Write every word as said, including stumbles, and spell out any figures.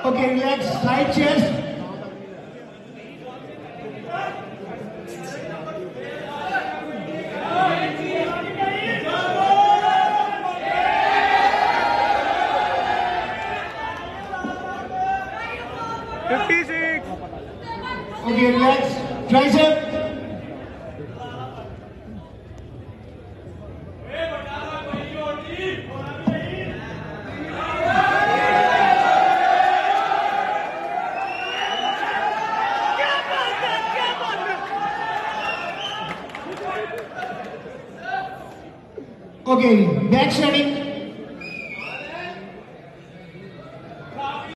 Okay, relax, side chest. fifty-six. Okay, relax, tricep. Okay, back shredding.